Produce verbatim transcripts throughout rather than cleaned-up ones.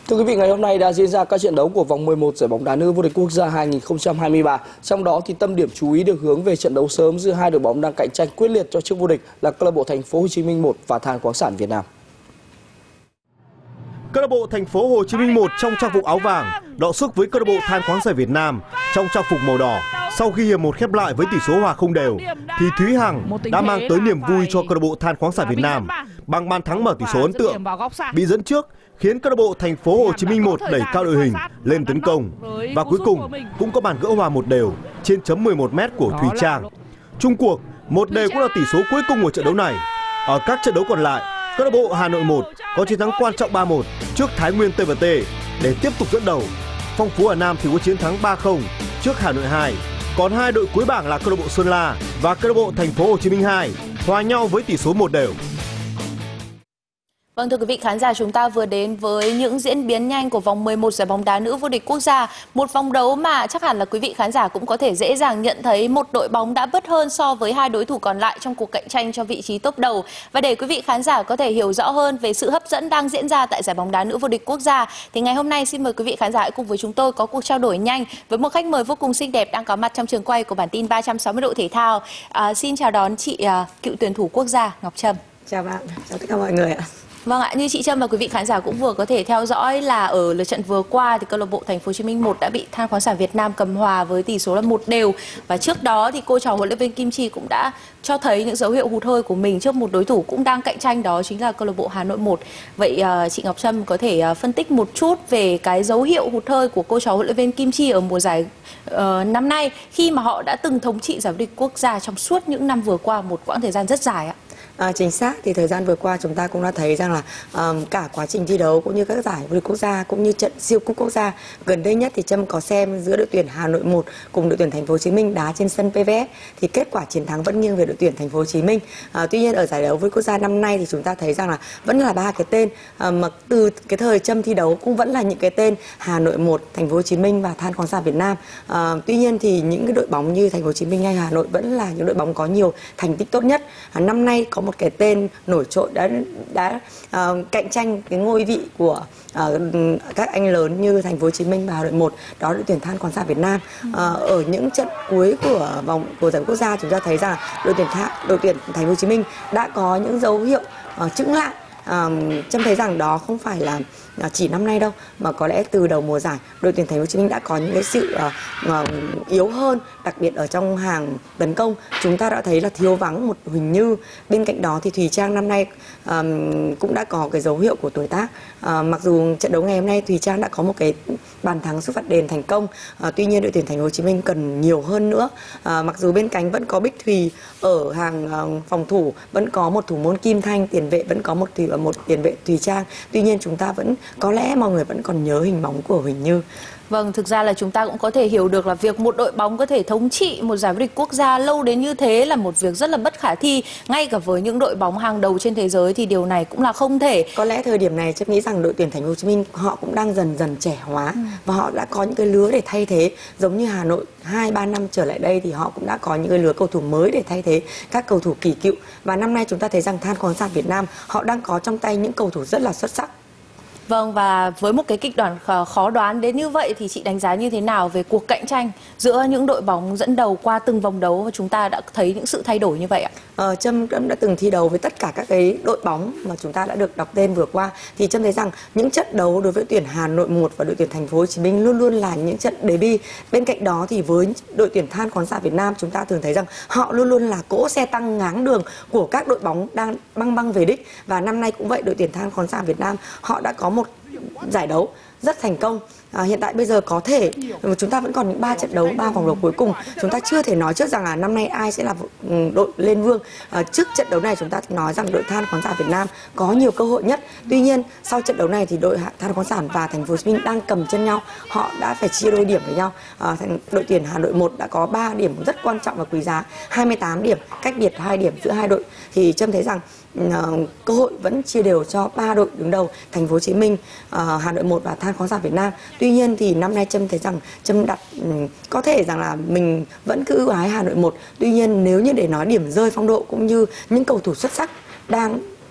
Thưa quý vị, ngày hôm nay đã diễn ra các trận đấu của vòng mười một giải bóng đá nữ vô địch quốc gia hai nghìn không trăm hai mươi ba. Trong đó thì tâm điểm chú ý được hướng về trận đấu sớm giữa hai đội bóng đang cạnh tranh quyết liệt cho chức vô địch là câu lạc bộ Thành phố Hồ Chí Minh một và Than khoáng sản Việt Nam. Câu lạc bộ Thành phố Hồ Chí Minh một trong trang phục áo vàng đọ sức với câu lạc bộ Than khoáng sản Việt Nam trong trang phục màu đỏ. Sau khi hiệp một khép lại với tỷ số hòa không đều, thì Thúy Hằng đã mang tới niềm vui cho câu lạc bộ Than khoáng sản Việt Nam bằng bàn thắng mở tỷ số ấn tượng. Bị dẫn trước khiến câu lạc bộ Thành phố Hồ Chí Minh một đẩy cao đội hình lên tấn công và cuối cùng cũng có bàn gỡ hòa một đều trên chấm mười một mét của Thùy Trang. Chung cuộc một đều cũng là tỷ số cuối cùng của trận đấu này. Ở các trận đấu còn lại, câu lạc bộ Hà Nội một có chiến thắng quan trọng ba một trước Thái Nguyên tê vê tê để tiếp tục dẫn đầu. Phong Phú Hà Nam thì có chiến thắng ba không trước Hà Nội hai. Còn hai đội cuối bảng là câu lạc bộ Sơn La và câu lạc bộ Thành phố Hồ Chí Minh hai hòa nhau với tỷ số một đều. Vâng, thưa quý vị khán giả, chúng ta vừa đến với những diễn biến nhanh của vòng mười một giải bóng đá nữ vô địch quốc gia. Một vòng đấu mà chắc hẳn là quý vị khán giả cũng có thể dễ dàng nhận thấy một đội bóng đã bớt hơn so với hai đối thủ còn lại trong cuộc cạnh tranh cho vị trí top đầu. Và để quý vị khán giả có thể hiểu rõ hơn về sự hấp dẫn đang diễn ra tại giải bóng đá nữ vô địch quốc gia, thì ngày hôm nay xin mời quý vị khán giả hãy cùng với chúng tôi có cuộc trao đổi nhanh với một khách mời vô cùng xinh đẹp đang có mặt trong trường quay của bản tin ba trăm sáu mươi độ thể thao. À, xin chào đón chị à, cựu tuyển thủ quốc gia Ngọc Trâm. Chào bạn, chào tất cả mọi người ạ. Vâng ạ, như chị Trâm và quý vị khán giả cũng vừa có thể theo dõi là ở lượt trận vừa qua thì câu lạc bộ Thành phố Hồ Chí Minh một đã bị Than khoáng sản Việt Nam cầm hòa với tỷ số là một đều. Và trước đó thì cô trò huấn luyện viên Kim Chi cũng đã cho thấy những dấu hiệu hụt hơi của mình trước một đối thủ cũng đang cạnh tranh, đó chính là câu lạc bộ Hà Nội một. Vậy uh, chị Ngọc Trâm có thể uh, phân tích một chút về cái dấu hiệu hụt hơi của cô trò huấn luyện viên Kim Chi ở mùa giải uh, năm nay khi mà họ đã từng thống trị giải vô địch quốc gia trong suốt những năm vừa qua, một quãng thời gian rất dài ạ? À, chính xác, thì thời gian vừa qua chúng ta cũng đã thấy rằng là um, cả quá trình thi đấu cũng như các giải vô địch quốc gia cũng như trận siêu cúp quốc gia gần đây nhất thì Trâm có xem giữa đội tuyển Hà Nội một cùng đội tuyển Thành phố Hồ Chí Minh đá trên sân pê vê ép thì kết quả chiến thắng vẫn nghiêng về đội tuyển Thành phố Hồ Chí Minh. À, tuy nhiên ở giải đấu vô địch quốc gia năm nay thì chúng ta thấy rằng là vẫn là ba cái tên à, mà từ cái thời Trâm thi đấu cũng vẫn là những cái tên Hà Nội một, Thành phố Hồ Chí Minh và Than khoáng sản Việt Nam. À, tuy nhiên thì những cái đội bóng như Thành phố Hồ Chí Minh hay Hà Nội vẫn là những đội bóng có nhiều thành tích tốt nhất. À, năm nay có một cái tên nổi trội đã đã uh, cạnh tranh cái ngôi vị của uh, các anh lớn như Thành phố Hồ Chí Minh và Hà Nội một, đó là đội tuyển Than khoáng sản Việt Nam. Uh, ở những trận cuối của vòng của giải quốc gia chúng ta thấy rằng đội tuyển Tha, đội tuyển Thành phố Hồ Chí Minh đã có những dấu hiệu uh, chững lại. Uh, Trâm thấy rằng đó không phải là chỉ năm nay đâu, mà có lẽ từ đầu mùa giải đội tuyển Thành phố Hồ Chí Minh đã có những cái sự uh, uh, yếu hơn, đặc biệt ở trong hàng tấn công chúng ta đã thấy là thiếu vắng một Huỳnh Như. Bên cạnh đó thì Thùy Trang năm nay um, cũng đã có cái dấu hiệu của tuổi tác. Uh, mặc dù trận đấu ngày hôm nay Thùy Trang đã có một cái bàn thắng sút phạt đền thành công, uh, tuy nhiên đội tuyển Thành phố Hồ Chí Minh cần nhiều hơn nữa. Uh, mặc dù bên cánh vẫn có Bích Thùy, ở hàng uh, phòng thủ vẫn có một thủ môn Kim Thanh, tiền vệ vẫn có một thủy một tiền vệ Thùy Trang. Tuy nhiên chúng ta vẫn có lẽ mọi người vẫn còn nhớ hình bóng của Huỳnh Như. Vâng, thực ra là chúng ta cũng có thể hiểu được là việc một đội bóng có thể thống trị một giải vô địch quốc gia lâu đến như thế là một việc rất là bất khả thi. Ngay cả với những đội bóng hàng đầu trên thế giới thì điều này cũng là không thể. Có lẽ thời điểm này Trâm nghĩ rằng đội tuyển Thành phố Hồ Chí Minh họ cũng đang dần dần trẻ hóa, ừ. và họ đã có những cái lứa để thay thế, giống như Hà Nội hai ba năm trở lại đây thì họ cũng đã có những cái lứa cầu thủ mới để thay thế các cầu thủ kỳ cựu. Và năm nay chúng ta thấy rằng Than khoáng sản Việt Nam họ đang có trong tay những cầu thủ rất là xuất sắc. Vâng, và với một cái kịch bản khó đoán đến như vậy thì chị đánh giá như thế nào về cuộc cạnh tranh giữa những đội bóng dẫn đầu qua từng vòng đấu và chúng ta đã thấy những sự thay đổi như vậy ạ? Ờ, Trâm đã từng thi đấu với tất cả các cái đội bóng mà chúng ta đã được đọc tên vừa qua thì Trâm thấy rằng những trận đấu đối với tuyển Hà Nội một và đội tuyển Thành phố Hồ Chí Minh luôn luôn là những trận derby. Bên cạnh đó thì với đội tuyển Than khoáng sản Việt Nam chúng ta thường thấy rằng họ luôn luôn là cỗ xe tăng ngáng đường của các đội bóng đang băng băng về đích, và năm nay cũng vậy, đội tuyển Than khoáng sản Việt Nam họ đã có một giải đấu rất thành công. À, hiện tại bây giờ có thể chúng ta vẫn còn những ba trận đấu, ba vòng đấu cuối cùng, chúng ta chưa thể nói trước rằng là năm nay ai sẽ là đội lên vương. À, trước trận đấu này chúng ta nói rằng đội Than khoáng sản Việt Nam có nhiều cơ hội nhất. Tuy nhiên sau trận đấu này thì đội Than khoáng sản và Thành phố Hồ Chí Minh đang cầm chân nhau, họ đã phải chia đôi điểm với nhau. À, đội tuyển Hà Nội một đã có ba điểm rất quan trọng và quý giá, hai mươi tám điểm, cách biệt hai điểm giữa hai đội. Thì Trâm thấy rằng uh, cơ hội vẫn chia đều cho ba đội đứng đầu, Thành phố Hồ Chí Minh, uh, Hà Nội một và Than khoáng sản Việt Nam. Tuy nhiên thì năm nay Trâm thấy rằng Trâm đặt um, có thể rằng là mình vẫn cứ ưu ái Hà Nội một. Tuy nhiên nếu như để nói điểm rơi phong độ cũng như những cầu thủ xuất sắc đang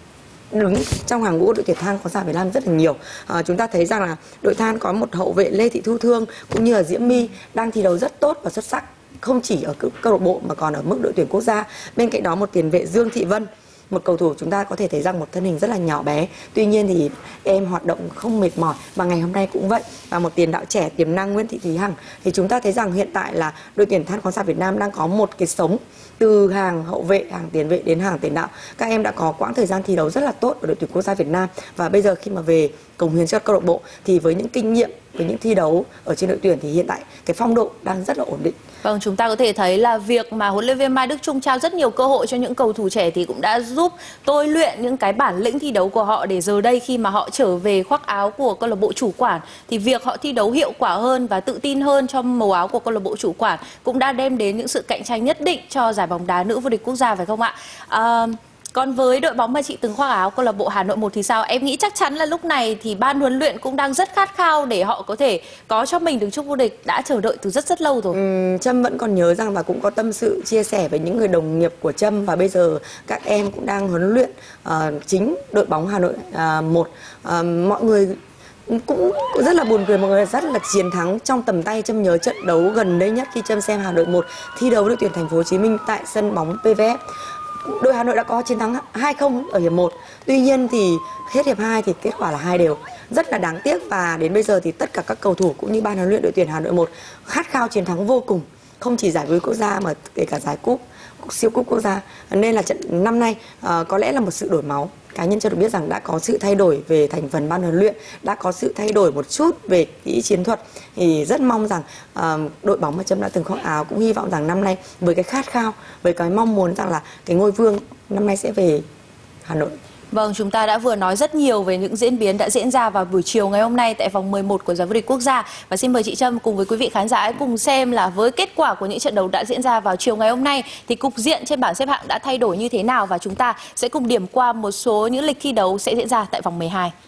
đứng trong hàng ngũ đội tuyển than khoáng sản Việt Nam rất là nhiều. À, chúng ta thấy rằng là đội than có một hậu vệ Lê Thị Thu Thương cũng như là Diễm My đang thi đấu rất tốt và xuất sắc, không chỉ ở câu lạc bộ mà còn ở mức đội tuyển quốc gia. Bên cạnh đó một tiền vệ Dương Thị Vân, một cầu thủ chúng ta có thể thấy rằng một thân hình rất là nhỏ bé, tuy nhiên thì em hoạt động không mệt mỏi và ngày hôm nay cũng vậy. Và một tiền đạo trẻ tiềm năng Nguyễn Thị Thúy Hằng, thì chúng ta thấy rằng hiện tại là đội tuyển than khoáng sản Việt Nam đang có một cái sống từ hàng hậu vệ, hàng tiền vệ đến hàng tiền đạo. Các em đã có quãng thời gian thi đấu rất là tốt ở đội tuyển quốc gia Việt Nam, và bây giờ khi mà về cống hiến cho câu lạc bộ thì với những kinh nghiệm, với những thi đấu ở trên đội tuyển thì hiện tại cái phong độ đang rất là ổn định. Vâng, chúng ta có thể thấy là việc mà huấn luyện viên Mai Đức Chung trao rất nhiều cơ hội cho những cầu thủ trẻ thì cũng đã giúp tôi luyện những cái bản lĩnh thi đấu của họ, để giờ đây khi mà họ trở về khoác áo của câu lạc bộ chủ quản thì việc họ thi đấu hiệu quả hơn và tự tin hơn trong màu áo của câu lạc bộ chủ quản cũng đã đem đến những sự cạnh tranh nhất định cho giải bóng đá nữ vô địch quốc gia, phải không ạ? À, Còn với đội bóng mà chị từng khoác áo câu lạc bộ Hà Nội một thì sao? Em nghĩ chắc chắn là lúc này thì ban huấn luyện cũng đang rất khát khao để họ có thể có cho mình được chức vô địch, đã chờ đợi từ rất rất lâu rồi. Ừ, Trâm vẫn còn nhớ rằng và cũng có tâm sự chia sẻ với những người đồng nghiệp của Trâm, và bây giờ các em cũng đang huấn luyện uh, chính đội bóng Hà Nội uh, một. Uh, mọi người cũng rất là buồn cười, mọi người rất là chiến thắng trong tầm tay. Trâm nhớ trận đấu gần đây nhất khi Trâm xem Hà Nội một thi đấu đội tuyển Thành phố Hồ Chí Minh tại sân bóng pê vê ép. Đội Hà Nội đã có chiến thắng hai không ở hiệp một. Tuy nhiên thì hết hiệp hai thì kết quả là hai đều. Rất là đáng tiếc, và đến bây giờ thì tất cả các cầu thủ cũng như ban huấn luyện đội tuyển Hà Nội một khát khao chiến thắng vô cùng, không chỉ giải vô địch quốc gia mà kể cả giải cúp, siêu cúp quốc gia. Nên là trận năm nay uh, có lẽ là một sự đổi máu. Cá nhân cho được biết rằng đã có sự thay đổi về thành phần ban huấn luyện, đã có sự thay đổi một chút về kỹ chiến thuật. Thì rất mong rằng uh, đội bóng mà Trâm đã từng khoác áo cũng hy vọng rằng năm nay với cái khát khao, với cái mong muốn rằng là cái ngôi vương năm nay sẽ về Hà Nội. Vâng, chúng ta đã vừa nói rất nhiều về những diễn biến đã diễn ra vào buổi chiều ngày hôm nay tại vòng mười một của giải vô địch quốc gia. Và xin mời chị Trâm cùng với quý vị khán giả hãy cùng xem là với kết quả của những trận đấu đã diễn ra vào chiều ngày hôm nay thì cục diện trên bảng xếp hạng đã thay đổi như thế nào, và chúng ta sẽ cùng điểm qua một số những lịch thi đấu sẽ diễn ra tại vòng mười hai.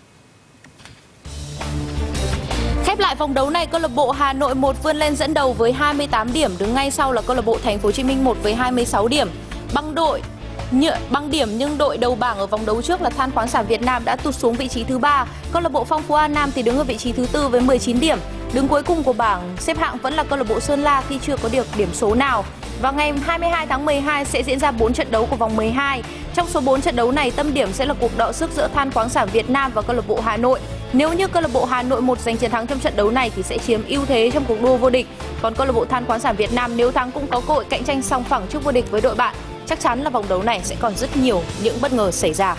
Khép lại vòng đấu này, câu lạc bộ Hà Nội một vươn lên dẫn đầu với hai mươi tám điểm, đứng ngay sau là câu lạc bộ Thành phố Hồ Chí Minh một với hai mươi sáu điểm. Băng đội Nhựa, bằng điểm nhưng đội đầu bảng ở vòng đấu trước là Than khoáng sản Việt Nam đã tụt xuống vị trí thứ ba. Câu lạc bộ Phong Phú An Nam thì đứng ở vị trí thứ tư với mười chín điểm. Đứng cuối cùng của bảng xếp hạng vẫn là câu lạc bộ Sơn La khi chưa có được điểm số nào. Vào ngày hai mươi hai tháng mười hai sẽ diễn ra bốn trận đấu của vòng mười hai. Trong số bốn trận đấu này, tâm điểm sẽ là cuộc đọ sức giữa Than khoáng sản Việt Nam và câu lạc bộ Hà Nội. Nếu như câu lạc bộ Hà Nội một giành chiến thắng trong trận đấu này thì sẽ chiếm ưu thế trong cuộc đua vô địch. Còn câu lạc bộ Than khoáng sản Việt Nam nếu thắng cũng có cơ hội cạnh tranh song phẳng trước vô địch với đội bạn. Chắc chắn là vòng đấu này sẽ còn rất nhiều những bất ngờ xảy ra.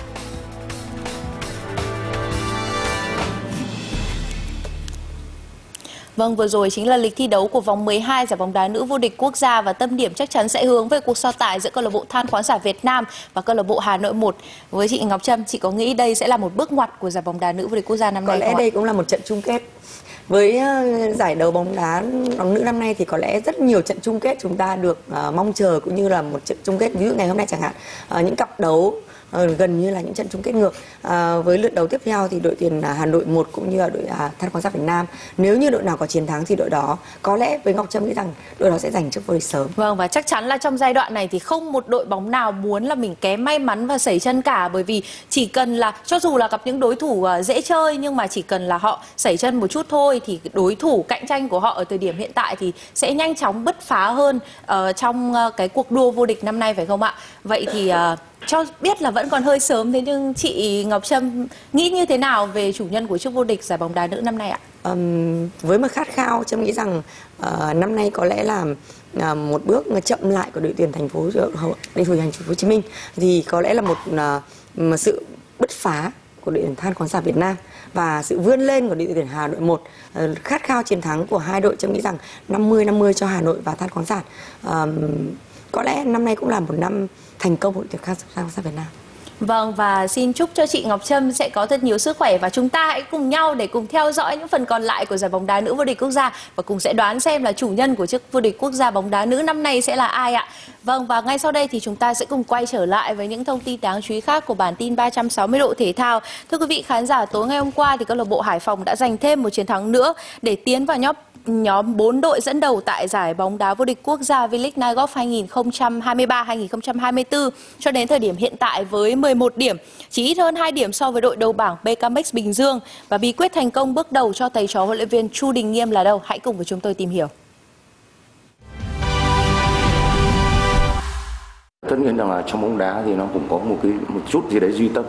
Vâng, vừa rồi chính là lịch thi đấu của vòng mười hai giải bóng đá nữ vô địch quốc gia, và tâm điểm chắc chắn sẽ hướng về cuộc so tài giữa câu lạc bộ Than khoáng sản Việt Nam và câu lạc bộ Hà Nội một. Với chị Ngọc Trâm, chị có nghĩ đây sẽ là một bước ngoặt của giải bóng đá nữ vô địch quốc gia năm nay không? Có lẽ đây cũng là một trận chung kết. Với giải đấu bóng đá bóng nữ năm nay thì có lẽ rất nhiều trận chung kết chúng ta được uh, mong chờ, cũng như là một trận chung kết ví dụ ngày hôm nay chẳng hạn, uh, những cặp đấu uh, gần như là những trận chung kết ngược. Uh, với lượt đấu tiếp theo thì đội tuyển Hà Nội một cũng như là đội uh, Than khoáng sản Việt Nam, nếu như đội nào có chiến thắng thì đội đó có lẽ với Ngọc Trâm nghĩ rằng đội đó sẽ giành chức vô địch sớm. Vâng, và chắc chắn là trong giai đoạn này thì không một đội bóng nào muốn là mình kém may mắn và sẩy chân cả, bởi vì chỉ cần là cho dù là gặp những đối thủ uh, dễ chơi, nhưng mà chỉ cần là họ sẩy chân một chút thôi thì đối thủ cạnh tranh của họ ở thời điểm hiện tại thì sẽ nhanh chóng bứt phá hơn uh, trong uh, cái cuộc đua vô địch năm nay, phải không ạ? Vậy thì uh, cho biết là vẫn còn hơi sớm, thế nhưng chị Ngọc Trâm nghĩ như thế nào về chủ nhân của chức vô địch giải bóng đá nữ năm nay ạ? Um, với một khát khao, Trâm nghĩ rằng uh, năm nay có lẽ là uh, một bước chậm lại của đội tuyển thành phố đi thủ thành phố Hồ Chí Minh, thì có lẽ là một uh, một sự bứt phá của đội tuyển Than khoáng sản Việt Nam và sự vươn lên của đội tuyển Hà Nội một. Uh, khát khao chiến thắng của hai đội, Trâm nghĩ rằng năm mươi năm mươi cho Hà Nội và Than khoáng sản. Uh, có lẽ năm nay cũng là một năm thành công của đội tuyển Than khoáng sản Việt Nam. Vâng, và xin chúc cho chị Ngọc Trâm sẽ có thật nhiều sức khỏe, và chúng ta hãy cùng nhau để cùng theo dõi những phần còn lại của giải bóng đá nữ vô địch quốc gia và cùng sẽ đoán xem là chủ nhân của chức vô địch quốc gia bóng đá nữ năm nay sẽ là ai ạ. Vâng, và ngay sau đây thì chúng ta sẽ cùng quay trở lại với những thông tin đáng chú ý khác của bản tin ba trăm sáu mươi độ thể thao. Thưa quý vị khán giả, tối ngày hôm qua thì câu lạc bộ Hải Phòng đã giành thêm một chiến thắng nữa để tiến vào nhóm nhóm bốn đội dẫn đầu tại giải bóng đá vô địch quốc gia V-League Nightgolf hai nghìn không trăm hai mươi ba hai nghìn không trăm hai mươi tư. Cho đến thời điểm hiện tại với mười mười một điểm, chỉ ít hơn hai điểm so với đội đầu bảng bê ca em ích Bình Dương. Và bí quyết thành công bước đầu cho thầy trò huấn luyện viên Chu Đình Nghiêm là đâu? Hãy cùng với chúng tôi tìm hiểu. Tất nhiên rằng là trong bóng đá thì nó cũng có một cái một chút gì đấy duy tâm.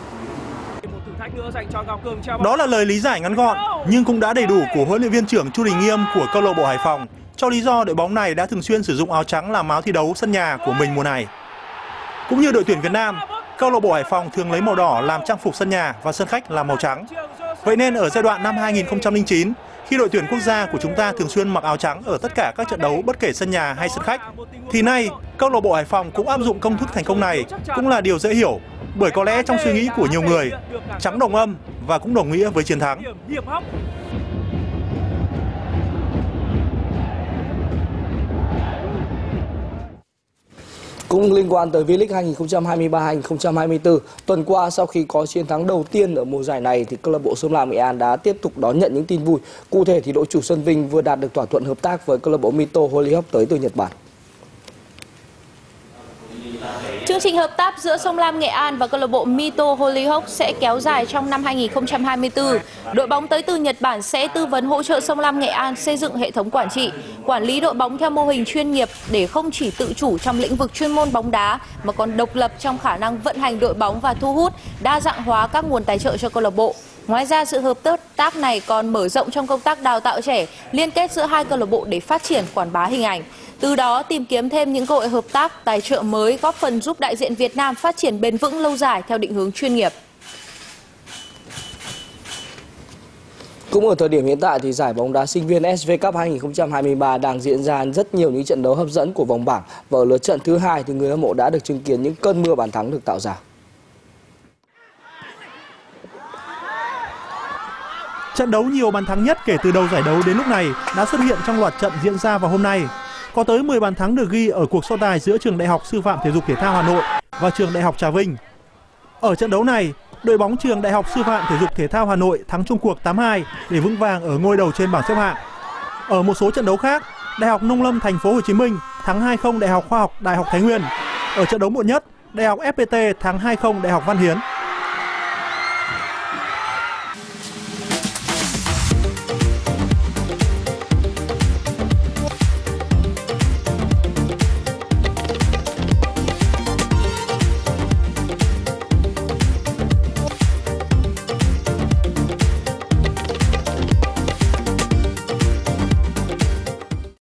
Đó là lời lý giải ngắn gọn nhưng cũng đã đầy đủ của huấn luyện viên trưởng Chu Đình Nghiêm của câu lạc bộ Hải Phòng cho lý do đội bóng này đã thường xuyên sử dụng áo trắng làm áo thi đấu sân nhà của mình mùa này. Cũng như đội tuyển Việt Nam, câu lạc bộ Hải Phòng thường lấy màu đỏ làm trang phục sân nhà và sân khách là màu trắng. Vậy nên ở giai đoạn năm hai nghìn không trăm lẻ chín, khi đội tuyển quốc gia của chúng ta thường xuyên mặc áo trắng ở tất cả các trận đấu bất kể sân nhà hay sân khách, thì nay câu lạc bộ Hải Phòng cũng áp dụng công thức thành công này, cũng là điều dễ hiểu, bởi có lẽ trong suy nghĩ của nhiều người, trắng đồng âm và cũng đồng nghĩa với chiến thắng. Cũng liên quan tới V-League hai nghìn không trăm hai mươi ba hai nghìn không trăm hai mươi tư, tuần qua sau khi có chiến thắng đầu tiên ở mùa giải này thì câu lạc bộ Sông Lam Nghệ An đã tiếp tục đón nhận những tin vui. Cụ thể thì đội chủ sân Vinh vừa đạt được thỏa thuận hợp tác với câu lạc bộ Mito Hollyhock tới từ Nhật Bản. Chương trình hợp tác giữa Sông Lam Nghệ An và câu lạc bộ Mito Hollyhock sẽ kéo dài trong năm hai nghìn không trăm hai mươi tư. Đội bóng tới từ Nhật Bản sẽ tư vấn hỗ trợ Sông Lam Nghệ An xây dựng hệ thống quản trị, quản lý đội bóng theo mô hình chuyên nghiệp để không chỉ tự chủ trong lĩnh vực chuyên môn bóng đá mà còn độc lập trong khả năng vận hành đội bóng và thu hút, đa dạng hóa các nguồn tài trợ cho câu lạc bộ. Ngoài ra, sự hợp tác này còn mở rộng trong công tác đào tạo trẻ, liên kết giữa hai câu lạc bộ để phát triển quảng bá hình ảnh. Từ đó tìm kiếm thêm những cơ hội hợp tác, tài trợ mới góp phần giúp đại diện Việt Nam phát triển bền vững lâu dài theo định hướng chuyên nghiệp. Cũng ở thời điểm hiện tại thì giải bóng đá sinh viên ét vê Cup hai nghìn không trăm hai mươi ba đang diễn ra rất nhiều những trận đấu hấp dẫn của vòng bảng, và ở lượt trận thứ hai thì người hâm mộ đã được chứng kiến những cơn mưa bàn thắng được tạo ra. Trận đấu nhiều bàn thắng nhất kể từ đầu giải đấu đến lúc này đã xuất hiện trong loạt trận diễn ra vào hôm nay. Có tới mười bàn thắng được ghi ở cuộc so tài giữa trường Đại học Sư phạm Thể dục Thể thao Hà Nội và trường Đại học Trà Vinh. Ở trận đấu này, đội bóng trường Đại học Sư phạm Thể dục Thể thao Hà Nội thắng chung cuộc tám hai để vững vàng ở ngôi đầu trên bảng xếp hạng. Ở một số trận đấu khác, Đại học Nông lâm Thành phố Hồ Chí Minh thắng hai không Đại học Khoa học Đại học Thái Nguyên. Ở trận đấu muộn nhất, Đại học ép pê tê thắng hai không Đại học Văn Hiến.